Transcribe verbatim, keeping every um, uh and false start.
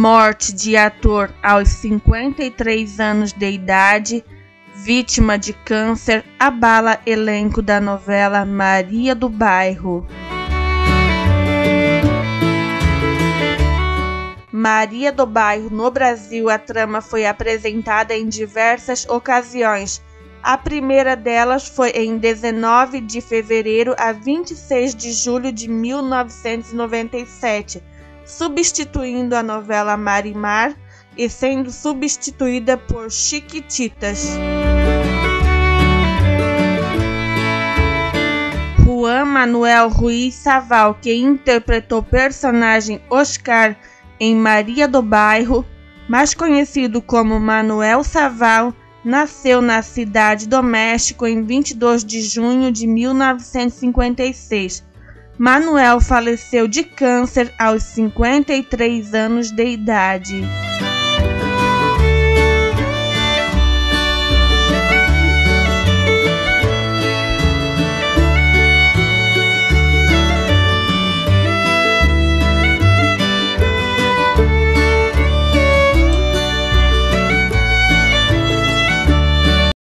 Morte de ator aos cinquenta e três anos de idade, vítima de câncer, abala elenco da novela Maria do Bairro. Maria do Bairro no Brasil, a trama foi apresentada em diversas ocasiões. A primeira delas foi em dezenove de fevereiro a vinte e seis de julho de mil novecentos e noventa e sete, substituindo a novela Marimar e sendo substituída por Chiquititas. Juan Manuel Ruiz Saval, que interpretou o personagem Oscar em Maria do Bairro, mais conhecido como Manuel Saval, nasceu na cidade do México em vinte e dois de junho de mil novecentos e cinquenta e seis. Manuel faleceu de câncer aos cinquenta e três anos de idade.